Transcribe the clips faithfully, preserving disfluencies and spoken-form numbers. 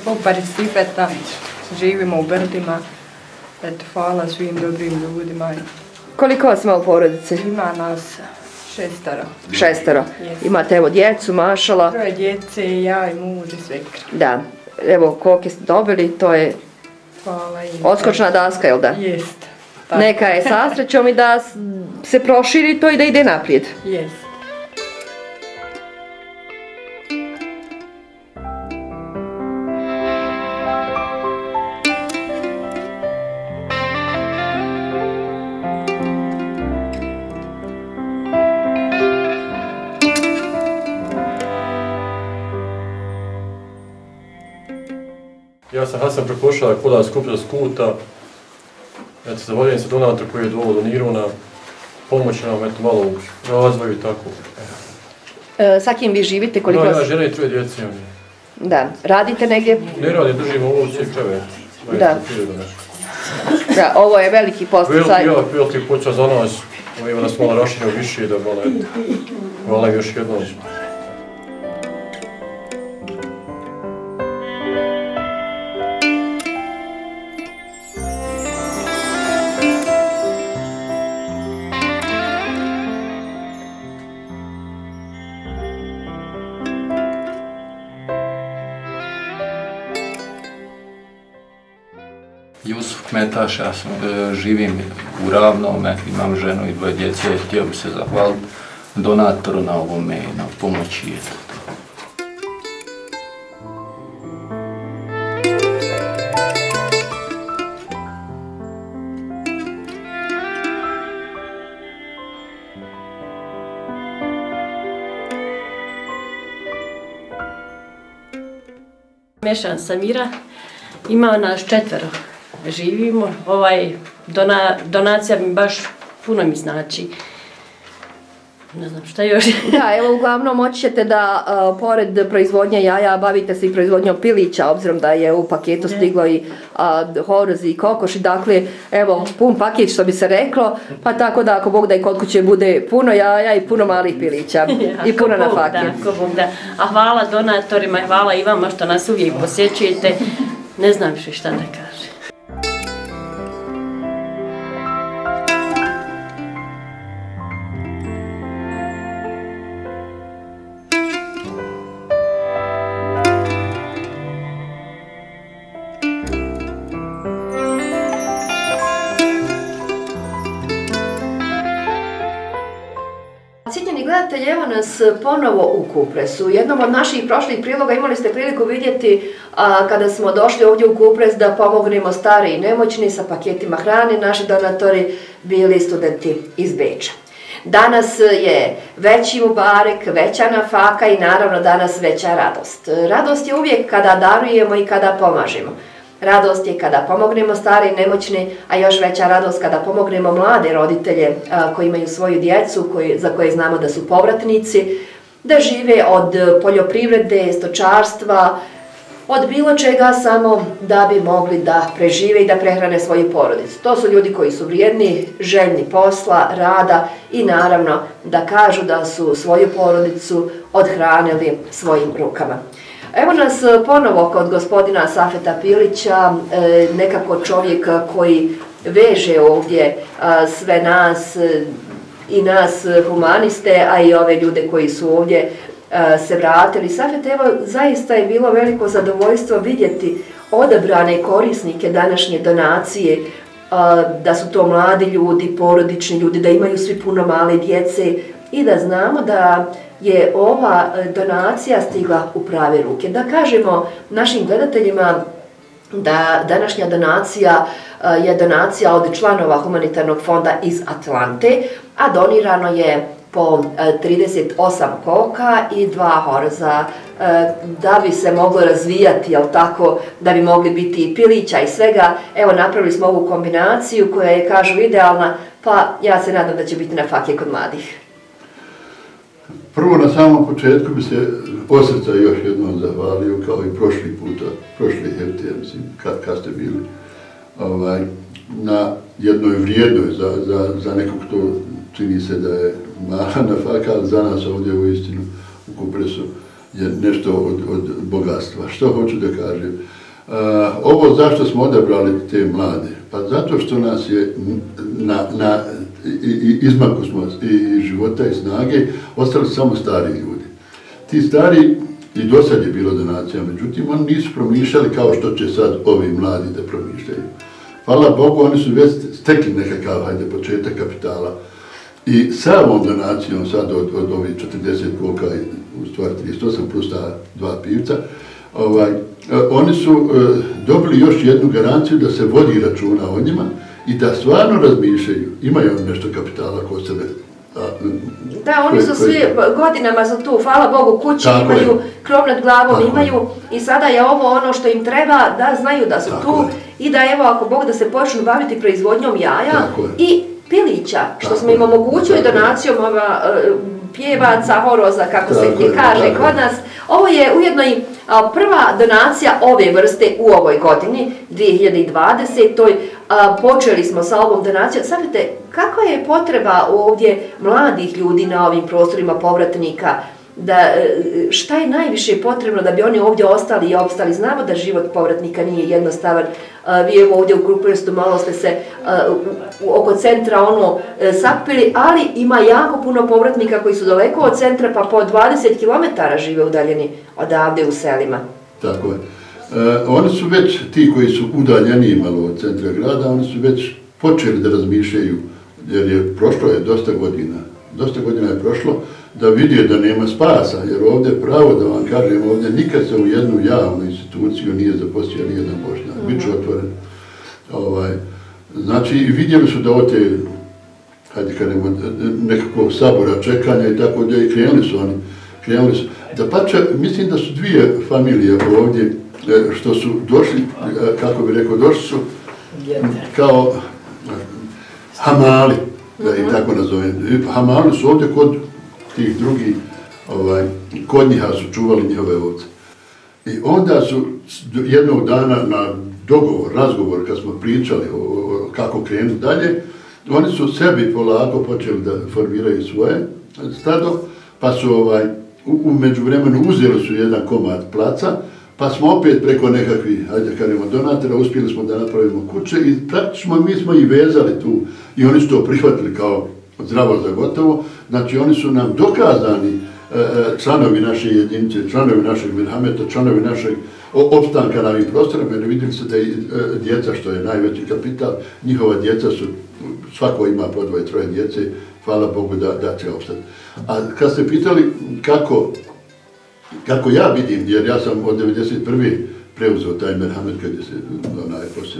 Popari Stipeta, živimo u Brdima. Eto, hvala svim dobrim ljudima. Koliko vas ima u porodici? Ima nas šestero. Šestero. Imate evo djecu, mašala. Troje djece, ja i muž i svekra. Da. Evo, koliko ste dobili, to je odskočna daska, jel da? Jest. Neka je sa srećom i da se proširi to i da ide naprijed. Jest. Ja sam Hasan Prekošala, Kolar Skupšta Skuta. Eto, zahvaljujem se donatoru koji je ovo donirao na pomoć nam, eto, malo u razvoju i tako. E, sa kim vi živite? Koliko No, vas... ja žena i troje djece. Da. Radite negdje? Ne radim, držimo ovce i kreve. Da. Da, ovo je veliki posticaj. Veliki, veliki počas za nas. Evo nas malo raširimo više da malo, eto, hvala još jednom. Jusuf Kmetaš, ja sam, e, živim u Ravnome, imam ženu i dvoje djece, htio bi se zahvaliti donatoru na ovome, na pomoći. Mešan Samira, ima nas četvero. Živimo, ovaj, dona, donacija mi baš puno mi znači. Ne znam šta još. Da, evo uglavnom moći ćete da uh, pored proizvodnje jaja bavite se i proizvodnjom pilića, obzirom da je u paketu stiglo i uh, horozi i kokoši, dakle evo pun paket što bi se reklo, pa tako da ako Bog da i kod kuće bude puno jaja i puno malih pilića ja, i puno na fake. Da, Bog da. A hvala donatorima, hvala i vama što nas uvijek posjećujete, ne znam više šta da kažem. Cijenjeni gledatelji, evo nas ponovo u Kupresu. U jednom od naših prošlih priloga imali ste priliku vidjeti a, kada smo došli ovdje u Kupres da pomognemo stari i nemoćni sa paketima hrane. Naši donatori bili studenti iz Beča. Danas je veći mubarek, veća nafaka i naravno danas veća radost. Radost je uvijek kada darujemo i kada pomažemo. Radost je kada pomognemo stari i nemoćni, a još veća radost kada pomognemo mlade roditelje a, koji imaju svoju djecu, koji, za koje znamo da su povratnici, da žive od poljoprivrede, stočarstva, od bilo čega samo da bi mogli da prežive i da prehrane svoju porodicu. To su ljudi koji su vrijedni, željni posla, rada i naravno da kažu da su svoju porodicu odhranili svojim rukama. Evo nas ponovo kod gospodina Safeta Pilića, nekako čovjek koji veže ovdje sve nas i nas humaniste, a i ove ljude koji su ovdje se vratili. Safet, evo, zaista je bilo veliko zadovoljstvo vidjeti odabrane korisnike današnje donacije, da su to mladi ljudi, porodični ljudi, da imaju svi puno male djece i da znamo da je ova donacija stigla u prave ruke. Da kažemo našim gledateljima da današnja donacija je donacija od članova humanitarnog fonda iz Atlante, a donirano je po trideset osam koka i dva horoza da bi se moglo razvijati, jel tako, da bi mogli biti i pilića i svega. Evo, napravili smo ovu kombinaciju koja je, kažu, idealna, pa ja se nadam da će biti na fake kod mladih. Prvo, na samom početku bi se od srca još jednom zahvalio, kao i prošli puta, prošli hertije, mislim, kad, kad ste bili, ovaj, na jednoj vrijednoj, za, za, za nekog to čini se da je mala nafaka, ali za nas ovdje u istinu u Kupresu je nešto od, od bogatstva. Što hoću da kažem? Uh, ovo zašto smo odabrali te mlade? Pa zato što nas je na, na i, i, izmaku smo i, i života i snage ostali samo stari ljudi. Ti stari i do sad je bilo donacija, međutim oni nisu promišljali kao što će sad ovi mladi da promišljaju. Hvala Bogu, oni su već stekli nekakav, hajde, početak kapitala. I sa ovom donacijom sad od, od ovih četrdeset koka, u stvari trideset osam plus ta dva pivca, ovaj, oni su uh, dobili još jednu garanciju da se vodi računa o njima i da stvarno razmišljaju. Imaju oni nešto kapitala kod sebe. A, da, oni su koje, svi koje... godinama su tu, hvala Bogu, kući tako imaju, je. Krov nad glavom tako imaju je. I sada je ovo ono što im treba da znaju da su tako tu je. I da evo ako Bog da se počnu baviti proizvodnjom jaja i pilića, što tako smo im omogućili donacijom ova, pjevaca, horoza, kako tako se je, kaže tako kod nas. Ovo je ujedno i a, prva donacija ove vrste u ovoj godini, dvije hiljade dvadesetoj. A, počeli smo sa ovom donacijom. Sad vidite, kakva je potreba ovdje mladih ljudi na ovim prostorima povratnika? Da, šta je najviše potrebno da bi oni ovdje ostali i opstali? Znamo da život povratnika nije jednostavan. Vi evo ovdje u Kuprestu malo ste se uh, oko centra ono sakpili, ali ima jako puno povratnika koji su daleko od centra, pa po dvadeset kilometara žive udaljeni odavde u selima. Tako je. E, oni su već, ti koji su udaljeni malo od centra grada, oni su već počeli da razmišljaju, jer je prošlo je dosta godina, dosta godina je prošlo, da vidi da nema spasa, jer ovdje pravo da vam kažem, ovdje nikad se u jednu javnu instituciju nije zaposlio nijedan Bošnjak, bit ću otvoren. Ovaj, znači, vidjeli su da od te, hajde kažemo, nekakvog sabora čekanja i tako da i krenuli su oni, krenuli su. Da pače, mislim da su dvije familije ovdje, što su došli, kako bi rekao, došli su kao hamali, da ih tako nazovem. Hamali su ovdje kod tih drugih, ovaj, kod njiha su čuvali njihove ovce. I onda su jednog dana na dogovor, razgovor, kad smo pričali o, o kako krenu dalje, oni su sebi polako počeli da formiraju svoje stado, pa su ovaj, u, u međuvremenu uzeli su jedan komad placa, pa smo opet preko nekakvih, hajde kažemo, donatora, uspjeli smo da napravimo kuće i praktično mi smo i vezali tu i oni su to prihvatili kao zdravo za gotovo. Znači oni su nam dokazani e, članovi naše jedinice, članovi našeg merhameta, članovi našeg opstanka na ovim prostorima, jer vidjeli se da i e, djeca, što je najveći kapital, njihova djeca su, svako ima po dvoje, troje djece, hvala Bogu da, da će opstati. A kad ste pitali kako Kako ja vidim, jer ja sam od devedeset prve preuzeo taj merhamet kad je se onaj poslije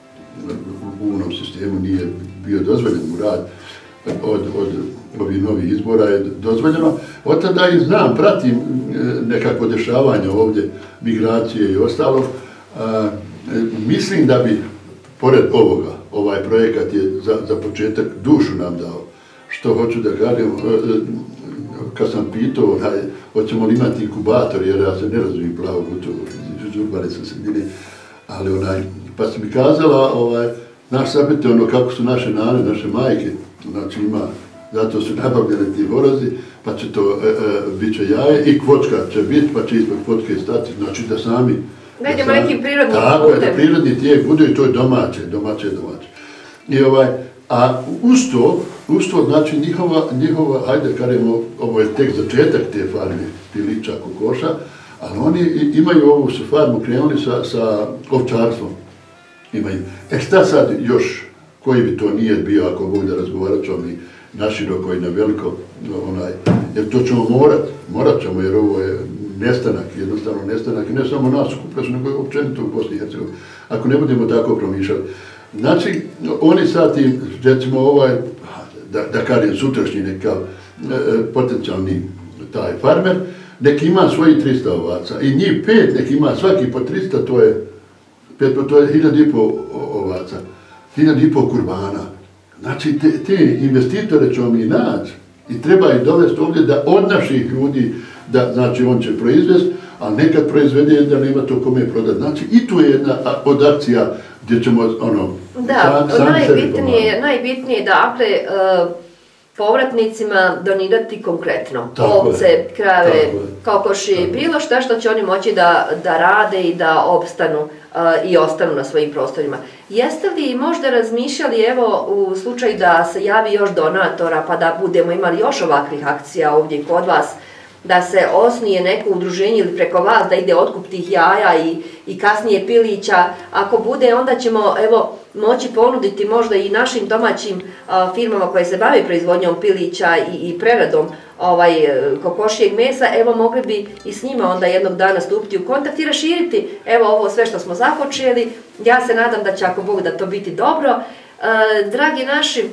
u unom sistemu nije bio dozvoljen u rad od, od ovih novih izbora je dozvoljeno. Od tada i znam, pratim nekako dešavanje ovdje, migracije i ostalo. A, mislim da bi, pored ovoga, ovaj projekat je za, za početak dušu nam dao. Što hoću da kažem, kad sam pitao, haj, hoćemo li imati inkubator, jer ja se ne razumijem plavo gotovo iz urbane sa sredine, ali onaj, pa si mi kazala, ovaj, naš sapete ono kako su naše nane, naše majke, znači ima, zato su nabavljene ti horozi, pa će to, e, e, bit će jaje i kvočka će biti, pa će ispod kvočke stati, znači da sami... Da idemo nekim prirodnim putem. Tako je, da prirodni tijek bude i to je domaće, domaće, domaće. I ovaj, a uz to, uz to znači njihova, njihova, hajde kažemo, ovo je tek začetak te farme, pilića, kokoša, ali oni imaju ovu su farmu krenuli sa, sa ovčarstvom. Imaju. E šta sad još, koji bi to nije bio, ako Bog da razgovarat ćemo i naširoko i na veliko, onaj, jer to ćemo morat, morat ćemo, jer ovo je nestanak, jednostavno nestanak, i ne samo nas u Kupresu, nego i općenito u Bosni i Hercegovini, ako ne budemo tako promišljati. Znači, oni sad i, recimo, ovaj, da, da kažem, sutrašnji nekav e, potencijalni taj farmer, nek ima svoji trista ovaca i njih pet, nek ima svaki po trista, to je, pet, to je hiljad i pol ovaca, hiljad i pol kurbana. Znači, te, te investitore ćemo mi naći i treba ih dovesti ovdje da od naših ljudi, da, znači, on će proizvesti, ali nekad proizvede da nema to kome prodati. Znači, i tu je jedna od akcija gdje ćemo, ono, da, sam, sam najbitnije, najbitnije, dakle, uh, povratnicima donirati konkretno. Tako Ovce, je, krave, tako je. kokoši, Tako je. bilo šta što će oni moći da, da rade i da opstanu uh, i ostanu na svojim prostorima. Jeste li možda razmišljali, evo, u slučaju da se javi još donatora, pa da budemo imali još ovakvih akcija ovdje kod vas, da se osnuje neko udruženje ili preko vas da ide otkup tih jaja i, i kasnije pilića. Ako bude, onda ćemo, evo, moći ponuditi možda i našim domaćim a, firmama koje se bave proizvodnjom pilića i, i preradom ovaj, kokošijeg mesa, evo, mogli bi i s njima onda jednog dana stupiti u kontakt i raširiti, evo, ovo sve što smo započeli. Ja se nadam da će, ako Bog, da to biti dobro. E, dragi naši,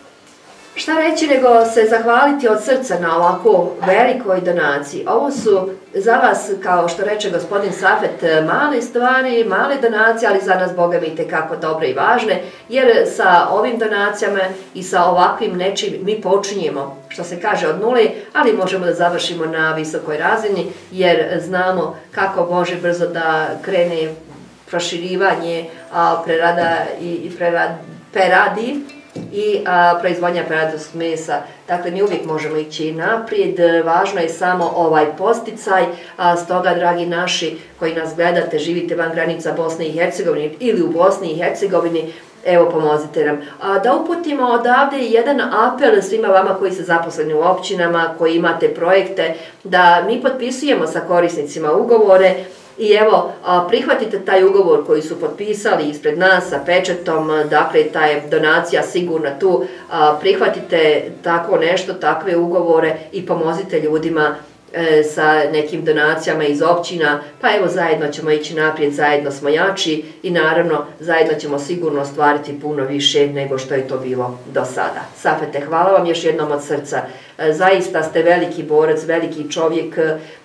šta reći nego se zahvaliti od srca na ovako velikoj donaciji. Ovo su za vas, kao što reče gospodin Safet, male stvari, male donacije, ali za nas, Boga mi, itekako dobre i važne, jer sa ovim donacijama i sa ovakvim nečim mi počinjemo, što se kaže, od nule, ali možemo da završimo na visokoj razini, jer znamo kako može brzo da krene proširivanje, a, prerada i, i prerad, peradi, i a, proizvodnja peradskog mesa. Dakle, mi uvijek možemo ići naprijed, važno je samo ovaj posticaj, a stoga, dragi naši koji nas gledate, živite van granica Bosne i Hercegovine ili u Bosni i Hercegovini, evo, pomozite nam. A, da uputimo odavde jedan apel svima vama koji ste zaposleni u općinama, koji imate projekte, da mi potpisujemo sa korisnicima ugovore. I evo, prihvatite taj ugovor koji su potpisali ispred nas sa pečetom, dakle ta je donacija sigurna tu, prihvatite tako nešto, takve ugovore i pomozite ljudima sa nekim donacijama iz općina, pa evo, zajedno ćemo ići naprijed, zajedno smo jači i naravno zajedno ćemo sigurno ostvariti puno više nego što je to bilo do sada. Safete, hvala vam još jednom od srca, zaista ste veliki borac, veliki čovjek.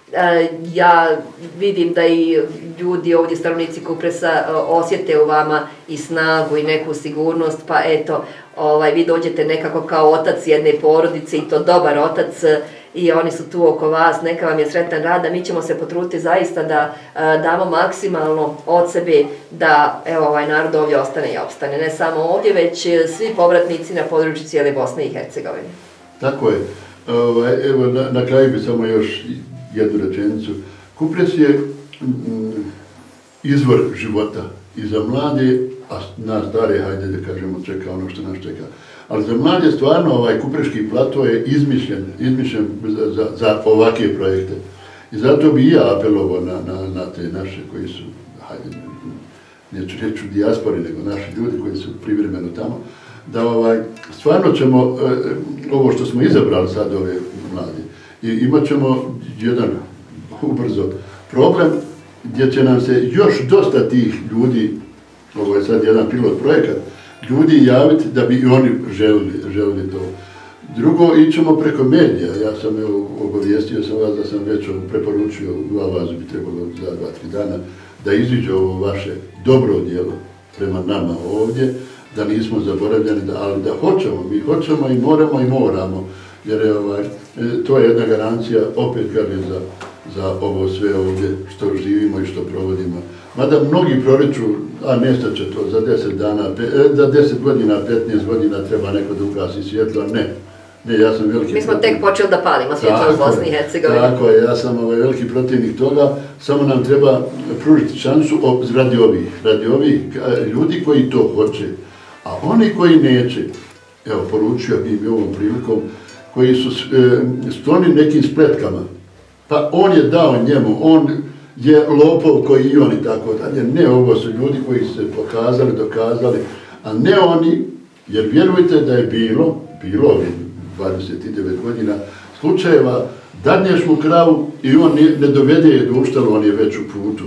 Ja vidim da i ljudi ovdje, stanovnici Kupresa, osjete u vama i snagu i neku sigurnost, pa eto, ovaj, vi dođete nekako kao otac jedne porodice i to dobar otac i oni su tu oko vas, neka vam je sretan rad, a mi ćemo se potruditi zaista da damo maksimalno od sebe da, evo, ovaj narod ovdje ostane i opstane, ne samo ovdje, već svi povratnici na području cijele Bosne i Hercegovine. Tako je. Evo, na, na kraju bi samo još jednu rečenicu. Kupres je mm, izvor života i za mlade, a nas stare, hajde da kažemo, čeka ono što nas čeka. Ali za mlade stvarno ovaj Kupreški plato je izmišljen, izmišljen za, za, za ovakve projekte. I zato bi i ja apelovao na, na, na te naše koji su, hajde, neću reći u dijaspori, nego naši ljudi koji su privremeno tamo, da ovaj, stvarno ćemo, e, ovo što smo izabrali sad ove mlade, i imat ćemo jedan ubrzo problem gdje će nam se još dosta tih ljudi, ovo je sad jedan pilot projekat, ljudi javiti da bi i oni želili, želili to. Drugo, ićemo preko medija. Ja sam evo, obavijestio sam vas da sam već preporučio, u Avazu bi trebalo za dva, tri dana, da iziđe ovo vaše dobro djelo prema nama ovdje, da nismo zaboravljeni, da, ali da hoćemo, mi hoćemo i moramo i moramo, jer je, ovaj, to je jedna garancija, opet kažem, za, za ovo sve ovdje što živimo i što provodimo. Mada mnogi proriču, a nestat će to za deset dana, za deset godina, petnaest godina treba neko da ugasi svjetlo, ne. Ne, ja sam veliki... Mi smo tek počeli da palimo svjetlo u Bosni i Hercegovini. Tako je, ja sam ovaj veliki protivnik toga, samo nam treba pružiti šansu radi ovih, radi ovih ljudi koji to hoće. A oni koji neće, evo, poručio bi mi ovom prilikom, koji su skloni nekim spletkama, pa on je dao njemu, on je lopov koji i oni tako dalje. Ne, ovo su ljudi koji su se pokazali, dokazali, a ne oni, jer vjerujte da je bilo, bilo ovih dvadeset devet godina, slučajeva, dadneš mu kravu i on ne dovede je do uštalu, on je već u putu.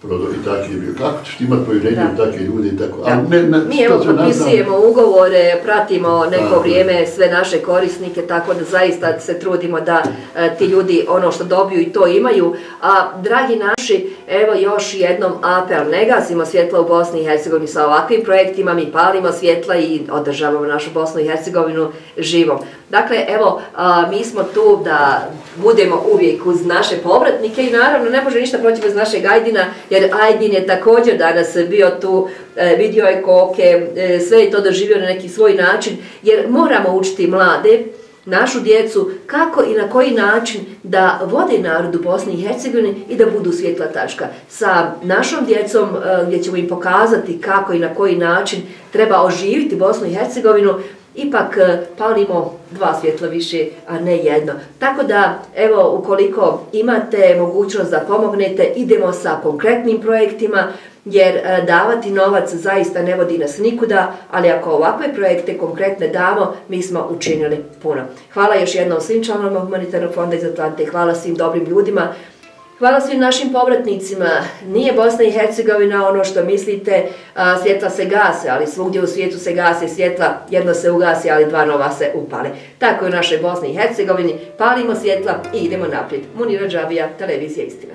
I tako je bio. Kako ćeš imati povjerenje u takve ljude i tako? A ne, ne, mi evo potpisujemo ugovore, pratimo neko tako vrijeme sve naše korisnike, tako da zaista se trudimo da e, ti ljudi ono što dobiju i to imaju. A dragi naši, evo još jednom apel, ne gasimo svjetla u Bosni i Hercegovini sa ovakvim projektima, mi palimo svjetla i održavamo našu Bosnu i Hercegovinu živom. Dakle, evo, a, mi smo tu da budemo uvijek uz naše povratnike i naravno ne može ništa proći bez našeg Ajdina, jer Ajdin je također danas bio tu, e, vidio je koke, e, sve je to doživio na neki svoj način, jer moramo učiti mlade našu djecu kako i na koji način da vode narod u Bosni i Hercegovini i da budu svjetla tačka. Sa našom djecom gdje ćemo im pokazati kako i na koji način treba oživiti Bosnu i Hercegovinu, ipak palimo dva svjetla više, a ne jedno. Tako da, evo, ukoliko imate mogućnost da pomognete, idemo sa konkretnim projektima, jer davati novac zaista ne vodi nas nikuda, ali ako ovakve projekte konkretne damo, mi smo učinili puno. Hvala još jednom svim članovima Humanitarnog fonda iz Atlante, hvala svim dobrim ljudima, hvala svim našim povratnicima. Nije Bosna i Hercegovina ono što mislite, svjetla se gase, ali svugdje u svijetu se gase svjetla, jedno se ugasi, ali dva nova se upale. Tako je u našoj Bosni i Hercegovini, palimo svjetla i idemo naprijed. Munira Džabija, Televizija Istina.